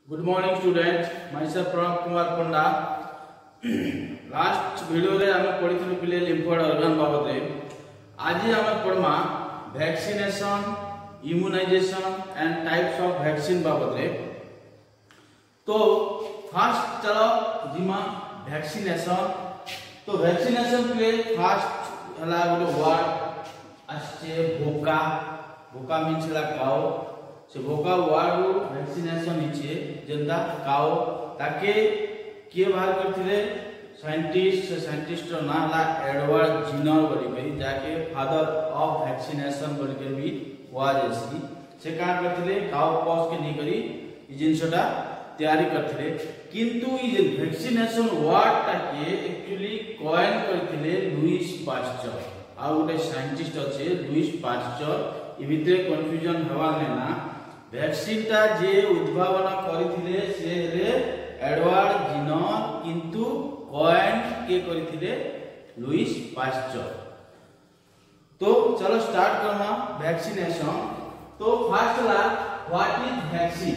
Good morning student myself Pranav Kumar Panda. Last video रे हमें पढ़ी पिले लिम्फोइड ऑर्गन बाबत रे। आज हमें पढ़मा vaccination, immunization and types of vaccine बाबत रे। तो फर्स्ट चलो जिमा वैक्सीनेशन। तो वैक्सीनेशन के फर्स्ट हला गोटे वर्ड आछे भोका। भोका मीन्स हला काउ। से भोका वर्ड वैक्सीनेशन इचे जेंदा काउ ताके के बाहर करथिले साइंटिस्ट ना हला एडवर्ड जिनर बोली जाके फादर ऑफ वैक्सीनेशन बोल के भी हुआ जैसी से का करथिले काउ पॉक्स के नहीं करी ई जिंसटा तैयारी करथिले। किंतु ई जे वैक्सीनेशन वर्ड टाके एक्चुअली कॉइन करथिले लुइस पास्चर। आ गोटे साइंटिस्ट अच्छे लुइस पास्चर। ई भितरे कंफ्यूजन हवा ना वैक्सीन ता जे उद्भावन करथिले से रे एडवर्ड जिनर, किंतु कॉइन के करथिले लुइस पास्चर। तो चलो स्टार्ट करना वैक्सीनेशन। तो फर्स्ट ला what is vaccine.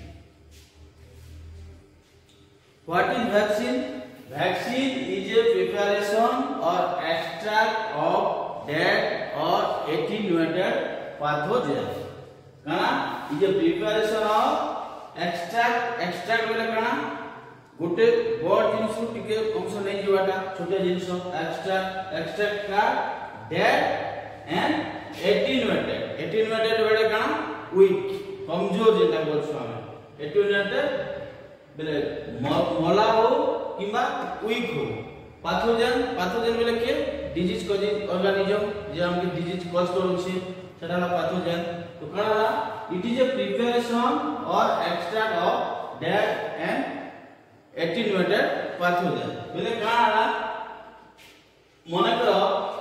What is vaccine? Vaccine is a preparation or extract of dead or attenuated pathogen. काना is a preparation of extract बोले काना गोटे बड़ जिंस टिके अंश नै जीवाटा छोटे जिंस एक्सट्रैक्ट का डेड एंड एटीन्यूएटेड बोले काना वीक कमजोर जेटा बोलछो हमें। एटीन्यूएटेड बोले मला हो किबा वीक हो। पैथोजन बोले के डिजीज कॉजिंग ऑर्गेनिज्म जे हमके डिजीज कॉज करूछे सेटा ला पैथोजन। तो काना it is a preparation or extract of dead and attenuated pathogen बोले काना मने करो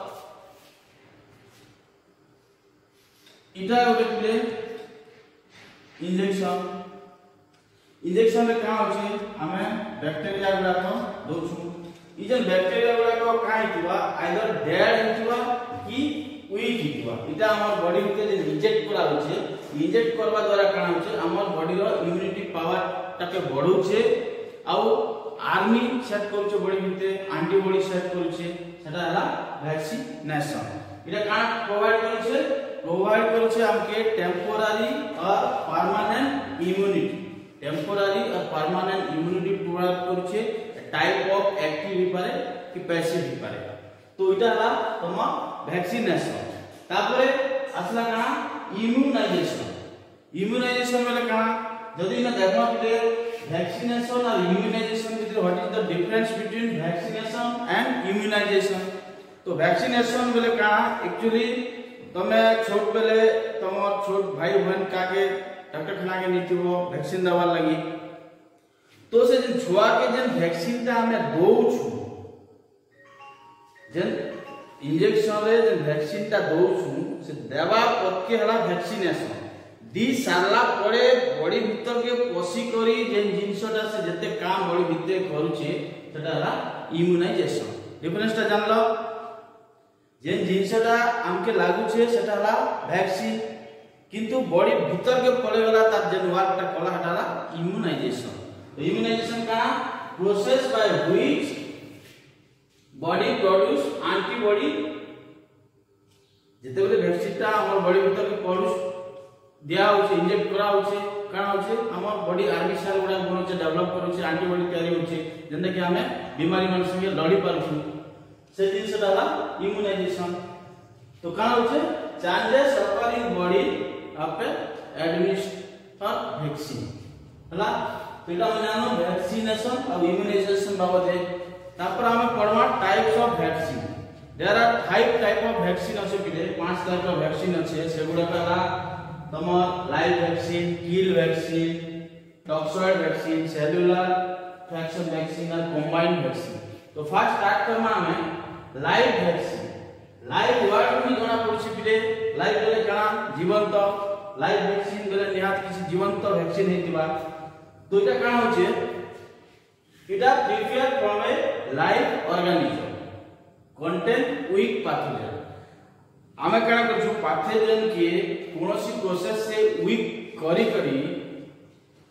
इटा गोटे प्ले इंजेक्शन रे का होचे हमें बैक्टीरिया गुडा को दोछु। ई जे बैक्टीरिया गुडा को का हितबा आइदर डेड हितबा कि वीक हितबा। इटा हमर बॉडी भीतर जे इंजेक्ट करा होचे इंजेक्ट करबा द्वारा काना होचे हमर बॉडी रो इम्यूनिटी पावर टाके बढ़ौचे आ आर्मी सेट करछे बॉडी भीतर एंटीबॉडी सेट करछे सेटा हला वैक्सीनेशन। इटा का प्रोवाइड करछे हमके टेम्पोररी और परमानेंट इम्यूनिटी। टेम्पोररी और परमानेंट इम्यूनिटी प्रोवाइड करछे टाइप ऑफ एक्टिव ही पारे कि पैसिव ही पारे। तो इटा हला तम वैक्सीनेशन। तापरे असला काना इम्यूनाइजेशन। इम्यूनाइजेशन वाले काना जदी ना देखमा पड़े वैक्सीनेशन और immunization between what is the difference between vaccination and immunization. तो वैक्सीनेशन बोले काना एक्चुअली तमे छोट बेले तमर छोट भाई बहन काके डॉक्टर खाना के नीतिबो वैक्सीन दवा लगी। तो से जन छुआ के जन वैक्सीन ता हमें दो छु जन इंजेक्शन रे जन वैक्सीन ता दो छु से देवा पक्के हला वैक्सीनेशन दी साला पड़े बॉडी भीतर के पसी करी जेन जिंसटा से जते काम बॉडी भीतर करूचे सेटा हला इम्यूनाइजेशन। डिफरेंस ता जानलो जेन जिंसटा हमके लागू छे सेटा हला वैक्सीन, किंतु बॉडी भीतर के पड़े वाला ता जेन वर्क ता कला हटाला इम्यूनाइजेशन। तो इम्यूनाइजेशन का process by which body produce antibody. जते बेले वैक्सीन ता हमर बॉडी भीतर के प्रोड्यूस दिया होचे इंजेक्ट करा होचे काना होचे हमर बॉडी आर्मी सेल गुडा बनोचे डेवलप करूचे एंटीबॉडी तैयारी होचे जेंदा कि हमें बीमारी मन संगे लड़ी पारछु से दिन से डाला इम्यूनाइजेशन। तो काना होचे changes occur in body after administer vaccine हला। तो इटा मानो वैक्सीनेशन और इम्यूनाइजेशन बाबत है। तापर हमें पढ़वा types of vaccine. There are 5 type of vaccine अछि पिले 5 टाइप ऑफ वैक्सीन अछि। सेगुडा पहला तमर live vaccine, kill vaccine, toxoid vaccine, cellular fraction vaccine और कंबाइंड वैक्सीन। तो फर्स्ट स्टार्ट करना हमें लाइव वैक्सीन। लाइव वर्ड में जणा पड़छि पिले लाइव बोले काना जीवंत। लाइव वैक्सीन बोले निहात किसी जीवंत वैक्सीन हेतिबा। तो इटा काना होचे इटा prepare from a live organism contain weak pathogen. आमे काना करछु पैथोजन के कोनोसी प्रोसेस से वीक करी करी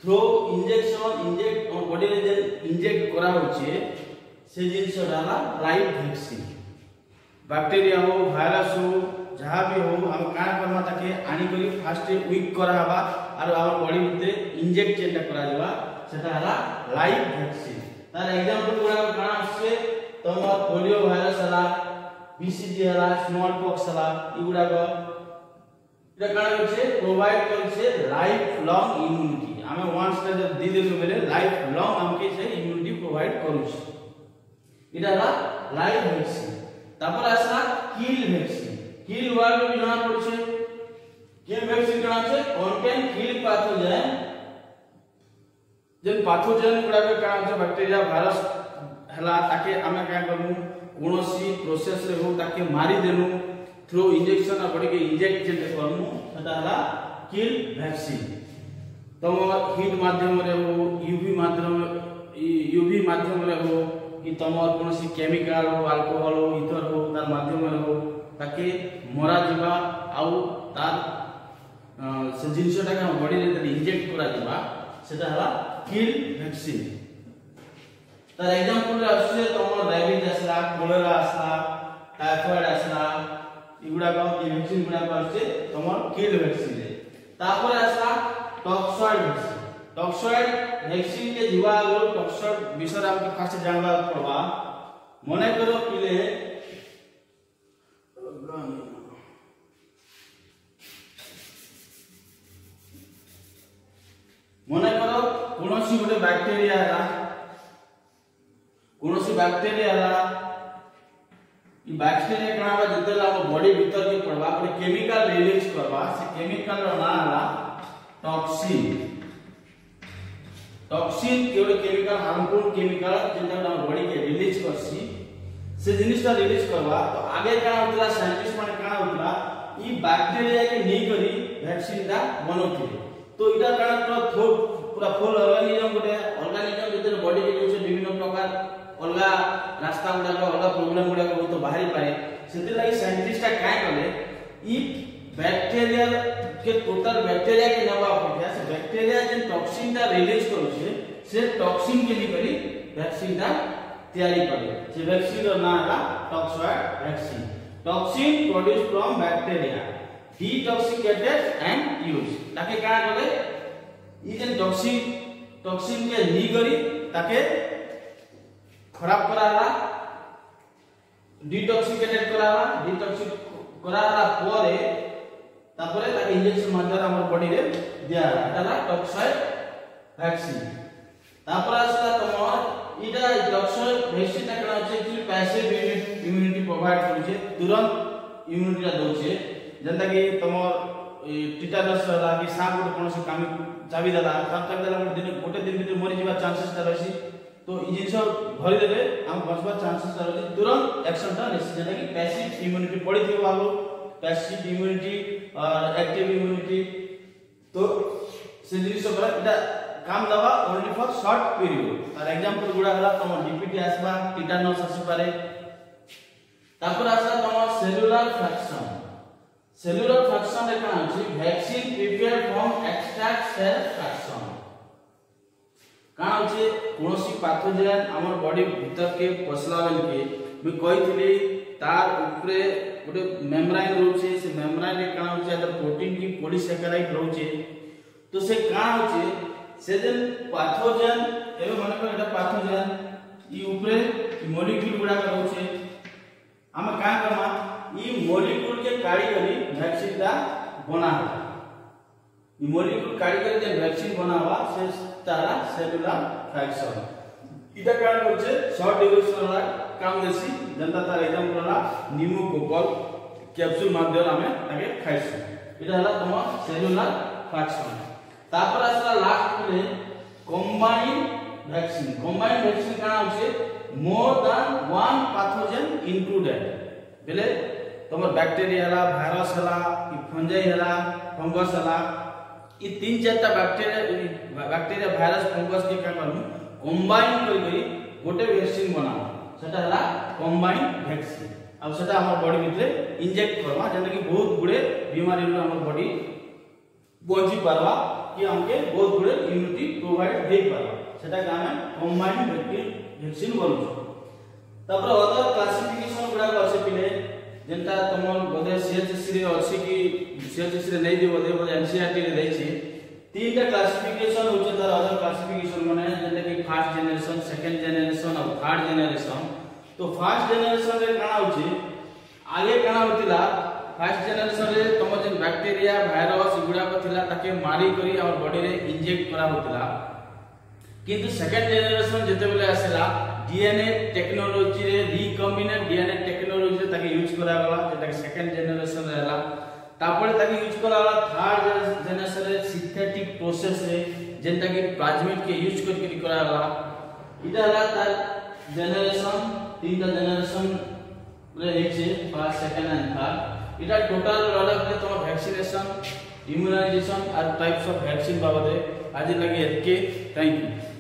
थ्रो इंजेक्शन इंजेक्ट बॉडी रे जे इंजेक्ट करा होचे से जिनसटा लाइव वैक्सीन बैक्टीरिया हो भाइरस हो जहाँ भी हो हम का करबा ताके आनी करी फास्ट वीक करा हबा और हमर बॉडी भितरे इंजेक्ट जेटा करा जबा सेटा हला लाइव वैक्सीन तार एग्जांपल गुडा काना आछे तमर पोलियो भाइरस हला बीसीजी हला स्मॉल पॉक्स हला इगुडा को इटा काना होचे प्रोवाइड करछे लाइफ लॉन्ग इम्यूनिटी हमें वंस टे दी देनु बेले लाइफ लॉन्ग हमके से इम्यूनिटी प्रोवाइड करूछ इटा हला लाइव वैक्सीन तापर आसला किल वैक्सीन किल वर्ड में जाना पड़छे किल वैक्सीन काना छे कंटेन किल पैथोजन जेन पैथोजन गुडा के काना छे बैक्टीरिया भाइरस हला ताके हमें का करमु कोनोसी प्रोसेस रे हो ताके मारी देनु थ्रू इंजेक्शन आ बॉडी के इंजेक्ट जेते करमु सेटा हला किल वैक्सीन तम हीट माध्यम रे हो यूवी माध्यम रे हो कि तमर कोनोसी केमिकल हो अल्कोहल हो इथर हो तार माध्यम रे हो ताके मरा जिबा आउ तार से जिनसटा का बॉडी रे इंजेक्ट करा जिबा सेटा हला किल वैक्सीन तार एग्जांपल रे आछे तमर डायबिटीज आसला कोलेरा आसला टाइफाइड आसला इगुडा का वैक्सीन गुडा आछे तमर किल वैक्सीन रे तापर आसला टॉक्सॉइड वैक्सीन टॉक्सॉइड वैक्सीन के जीवा आगो टॉक्सॉइड विषय हमके फास्ट जानबा पड़बा मने करो पिले मने करो कोनोसी गोटे बैक्टीरिया हला कोनोसी बैक्टीरिया हला ई बैक्टीरिया कणाबा जतेला हम बॉडी भीतर के पड़बा पर केमिकल रिलीज करबा से केमिकल रो नाम हला टॉक्सिन टॉक्सिन केवल केमिकल हार्मफुल केमिकल जेटा हम बॉडी के रिलीज करसी से जिनिसटा रिलीज करबा तो आगे का होतला साइंटिस्ट माने का होतला ई बैक्टीरिया के नहीं करी वैक्सीन दा बनोथि तो इटा काना पूरा फुल ऑर्गेनिज्म गोटे ऑर्गेनिज्म जेते बॉडी के जो विभिन्न प्रकार अलगा रास्ता गुडा अलगा प्रॉब्लम गुडा बहुत बाहरी पाए सेते लागि साइंटिस्ट का कले ई बैक्टीरिया के टोटल बैक्टीरिया के नवा अपेक्षा से बैक्टीरिया जे टॉक्सिन दा रिलीज करूछे से टॉक्सिन के करी वैक्सीन दा तैयारी करे से वैक्सीन रो नाम है toxoid vaccine toxin produce from bacteria detoxicated and use ताके का करे ई जे टॉक्सिन के नी करी ताके खराब कराला डिटॉक्सिकेटेड कराला डिटॉक्सिक कराला परे तापरे ताके इंजेक्शन माध्यम हमर बॉडी रे दिया एटा टॉक्सॉइड वैक्सीन तापर आसला तमर इटा टॉक्सॉइड वैक्सीन ता कना छै एक्चुअली पैसिव इम्यूनिटी प्रोवाइड करूछे तुरंत इम्यूनिटी ला दोछे जंता कि तमर टिटानस हला कि सांप को कोनोसी काम चाबी देला काम चाबी देला गोटे दिन भीतर मरि जिबा चांसेस ता रहसी तो ई जिंस भरि देले हम बचबा चांसेस ता रहसी तुरंत एक्शन ता लेसी जंता कि पैसिव इम्यूनिटी पड़ी थिबो आलो पैसिव इम्यूनिटी और एक्टिव इम्यूनिटी तो से जिनिस पर इटा काम दवा ओनली फॉर शॉर्ट पीरियड और एग्जांपल गुडा हला तमर डीपीटी आसबा टिटानस आसी पारे तापर आसला तमर सेलुलर फ्रैक्शन रे काना अछि vaccine prepare from extract cell fraction काना अछि कोनोसी पैथोजन हमर बॉडी भीतर के पसला बेल के मैं कहितली तार ऊपरे गोटे मेम्ब्रेन रहउछे से मेम्ब्रेन रे काना होचे अदर प्रोटीन की पॉलीसैकेराइड रहउछे तो से काना होचे से जे पैथोजन एबे माने को एटा पैथोजन ई ऊपरे मॉलिक्यूल गुडा रहउछे हम का करमा ई मॉलिक्यूल के काडी करी वैक्सीन दा बना ई मॉलिक्यूल काडी करी जे वैक्सीन बनावा से तारा सेलुलर फ्रैक्शन इटा कारण होचे शॉर्ट ड्यूरेशन वाला काम देसी जनता तार एग्जांपल वाला निमोकोकल कैप्सूल माध्यम हमें ताके खाइसु इटा हला तम सेलुलर फ्रैक्शन तापर आसला लास्ट में कंबाइन वैक्सीन काना होचे more than one pathogen included बेले तमर बैक्टीरिया हला वायरस हला कि फंजाई हला फंगस हला ई तीन चारटा बैक्टीरिया वायरस फंगस के का करनु कंबाइन करी गोटे वैक्सीन बनावा सेटा हला कंबाइन वैक्सीन अब सेटा हमर बॉडी भितरे इंजेक्ट करवा जेना कि बहुत गुडे बीमारी रो हमर बॉडी बंची पारवा कि हमके बहुत गुड़े इम्यूनिटी प्रोवाइड दे पारा सेटा के हमें कंबाइंड वैक्सीन बोलु तापर अदर क्लासिफिकेशन गुडा अछि पिले जेंता तुम बोधे सीएचसी रे अछि कि सीएचसी रे नै दिबो दे बोधे एनसीईआरटी रे दैछि तीनटा क्लासिफिकेशन होचे तार अदर क्लासिफिकेशन माने जेंता कि फर्स्ट जनरेशन सेकंड जनरेशन और थर्ड जनरेशन तो फर्स्ट जनरेशन रे काना होचे आगे काना होतिला फर्स्ट जनरेशन रे तुम जे बैक्टीरिया वायरस गुडा को थिला ताके मारी करी और बॉडी रे इंजेक्ट करा होतिला किंतु सेकंड जनरेशन जेते बेले आसेला डीएनए टेक्नोलॉजी रे रिकॉम्बिनेंट डीएनए टेक्नोलॉजी रे ताके यूज करा गला जेटा कि सेकंड जनरेशन रे हला तापर ताके यूज करा गला थर्ड जनरेशन रे सिंथेटिक प्रोसेस रे जेंटा कि प्लाज्मिड के यूज करके करा गला इदा हला तार जनरेशन तीनटा जनरेशन रे हेचे फर्स्ट सेकंड एंड थर्ड इटा टोटल रहला कि तुम वैक्सीनेशन इम्यूनाइजेशन और टाइप्स ऑफ वैक्सीन बाबत आज लगे एके थैंक यू।